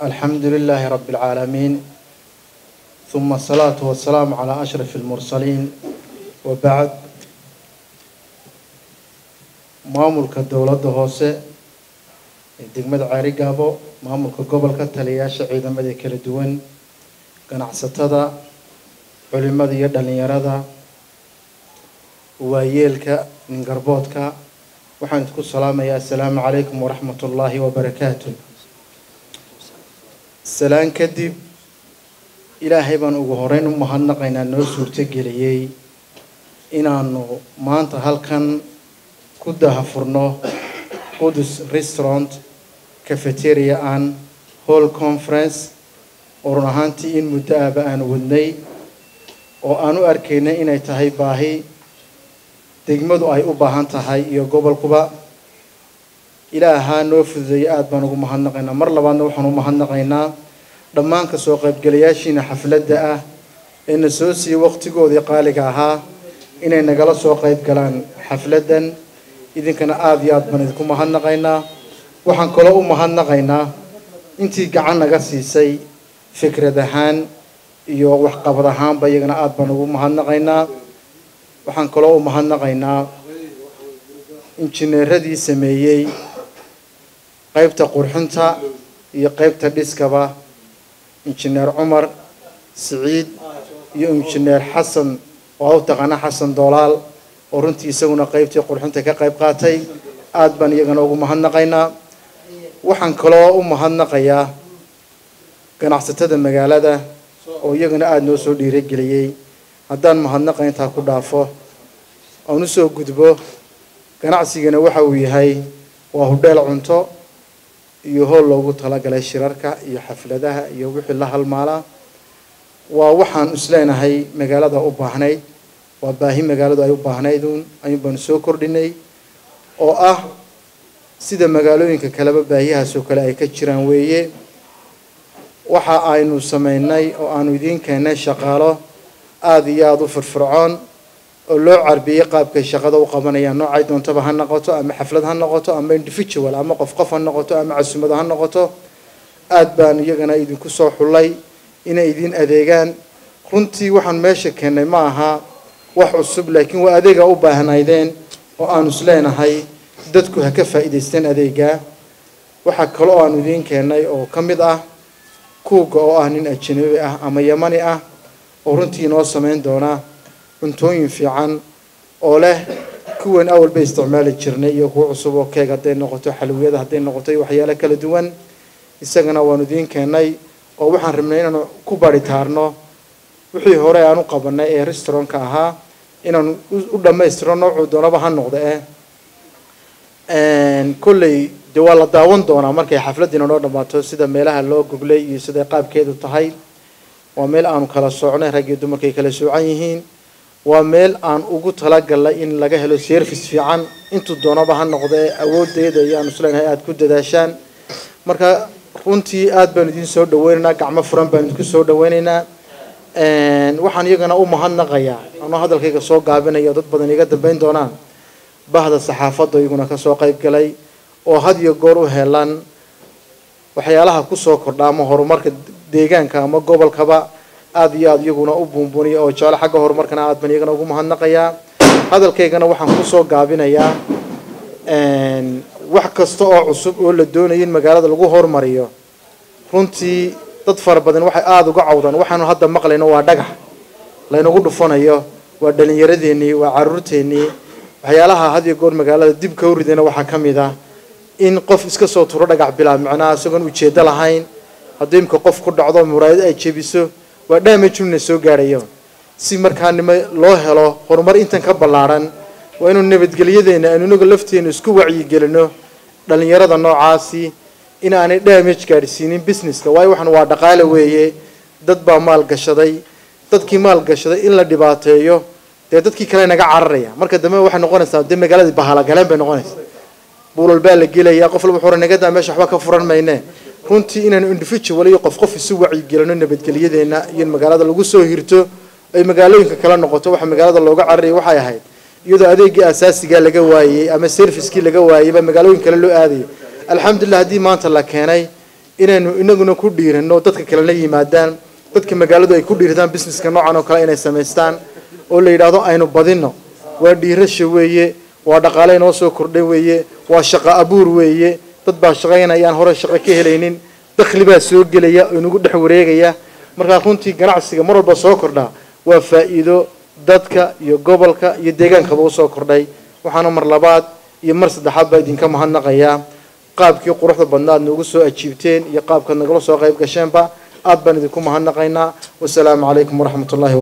الحمد لله رب العالمين ثم الصلاة والسلام على أشرف المرسلين وبعد maamulka dawladda hoose ee degmada Caarigaabo maamulka gobolka taliyaasha ciidamada kala duwan ganacsatada culimada iyo dhalinyarada waayeelka ningarboodka waxaan isku salaamayaa assalaamu calaykum wa rahmatullaahi wa barakaatuh salaan kadib ilaahay baan ugu horeyn u mahadnaqaynaa noo suurto geliyay inaanu maanta halkan kudaha furno Qudus Restaurant Cafeteria and Hall Conference oo run ahaantii in muddo aan wadnay oo aanu arkaynay inay tahay baahi degmadu ay u baahan tahay iyo gobolkuba ilaaha noo fududeeyay aad baan ugu mahadnaqaynaa mar labaadna waxaan u mahadnaqaynaa dhammaan ka soo qaybgalayaashiina xafladda ah ee soo sii waqtigoodii qaaliga ahaa inay nagala soo qayb galaan xafladdan idinkana aad iyo aad baan idinku mahadnaqaynaa waxaan kaloo u mahadnaqaynaa intii gacan naga siisay fikrad ahaan iyo wax qabad ahaanba iyagana aad baan ugu mahadnaqaynaa waxaan kaloo u mahadnaqaynaa injineeradii sameeyay qaybta qurxinta iyo qaybta dhiskaba injineer Cumar Saciid iyo injineer Xasan oo taqana Xasan Doolaal oo runtii isaguna qaybtii qurxinta ka qayb qaatay aad baan iyagana ugu mahadnaqaynaa waxaan kaloo u mahadnaqayaa ganacsatada magaalada oo iyagana aad noo soo dhiirigeliyay haddaan mahadnaqaynta ku dhaafo aan u soo gudbo ganacsigana waxa uu yahay waa hudheel cunto iyo hool loogu talagalay shirarka iyo xafladaha iyo wixii la halmaala waa waxaan isleenahay magaalada u baahnayd waa baahi magaaladu ay u baahnayd ayuu baan soo kordhinay oo ah sida magaalooyinka kaleba baahiyahaas oo kale ay ka jiraan weeye waxa aynu sameynay oo aanu idin keenay shaqaalo aad iyo aad u firfircoon oo loo carbiyay qaabka shaqada u qabanayaan noocay doontaba ha noqoto ama xaflad ha noqoto ama individual ama qof ha noqoto ama casuumad ha noqoto aad baan iyagana idinku soo xulay inay idin adeegaan runtii waxaan meesha keenay ma aha wax cusub laakiin waa adeega u baahnaydeen oo aanu isleenahay dadku ha ka faa'iideystaan adeega waxa kale oo aanu idin keenay oo kamid ah kuuga oo ah nin ajnabi ah ama yamani ah oo runtii noo sameyn doona cuntooyin fiican oo leh kuwan awalba isticmaali jirnay iyo kuwa cusub oo keega haday noqoto xalwiyada haday noqoto waxyaalo kala duwan isagana waanu idin keenay oo waxaan rabnay inaan ku baritaarno wixii hore aan u qabanay ee restaurant-ka ahaa inaan u dhameystirno nooc doonaba ha noqdo kulley waa la daawan doonaa markay xafladina noo dhamaato sida meelaha loo goglay iyo sida qaabkeedu tahay waa meel aanu kala soocnay rag iyo dumarkay kala soocan yihiin waa meel aan ugu talagalay in laga helo service fiican intuu doonaba ha noqdo awoodeeda iyo aan isleenahay aad ku dadaashaan marka runtii aad baan idin soo dhaweynaynaa gacmo furan baan idinku soo dhaweynaynaa waxaan iyagana u mahadnaqayaa anoo hadalkayga soo gaabinayo dad badan iga dambeyn doonaan bahda saxaafadda iyaguna ka soo qayb galay oo had iyo goor u helaan waxyaalaha ku soo kordha ama horumarka deegaanka ama gobolkaba aad iyo aad iyaguna u buunbuuniya oo jecel xagga horumarkana aad baan iyagana ugu mahadnaqayaa hadalkaygana waxaan ku soo gaabinayaa wax kasta oo cusub oo la doonayo in magaalada lagu horumariyo runtii dad fara badan waxay aad uga cawdaan waxaanu hadda maqlayno waa dhagax laynagu dhufanayo waa dhalinyaradeenii waa caruurteenii waxyaalaha had iyo goor magaalada dib ka uridayna waxaa ka mid ah in qof iska soo turo dhagax bilaab macnaha isagoon ujeedo lahayn haddii imka qof ku dhacdo muraayad ay jebiso waa damage inuu soo gaarayo si markaanimo loo helo horumar intan ka ballaaran waa inuu nabadgelyadeena aanu inaga lafteena isku wacyi gelino dhalinyarada noocaasi in aanay damage gaarsiinin businesska waayo waxan waa dhaqaale weeye dad baa maal gashaday dadkii maal gashaday in la dhibaateeyo dadkii kale naga cararaya marka dambe waxay noqonaysaa magaalada bahala galeen bay noqonaysaa buulal baa la gelaya qof walba xor naga daa meesha waxba ka furan mayne runtii inaan individual iyo qof isu wacyi gelino nabadgelyadeena iyo magaalada lagu soo hirto ay magaalooyinka kala noqoto waxa magaalada looga cararaya waxay ahayd iyadoo adeegii asaasiga laga waayay ama service-kii laga waayay ba magaalooyin kale loo aaday الحمد لله هدي ما أنت الله كاني inaynu inaguna ku dhiirano dadka kale la yimaadaan dadka magaaladu ay ku dhiiradaan businesska noocan oo kale inay sameystaan oo la yiraahdo aynu badino waa dhiirasho weeye waa dhaqaale inoo soo kordhay weeye waa shaqo abuur weeye dad baa shaqaynayaan hore shaqo ka helaynin dakhli baa soo gelaya oo inagu dhex wareegaya marka runtii ganacsiga mar walba soo kordha waa faa'iido dadka iyo gobolka iyo deegaanka u soo kordhay waxaana mar labaad iyo mar saddexaad baa idinka mahadnaqayaa qaabkii quruxda badnaad noogu soo ajiibteen iyo qaabka nagala soo qayb gasheenba aad baan idinku mahadnaqaynaa wassalaamu calaykum waraxmatullaahi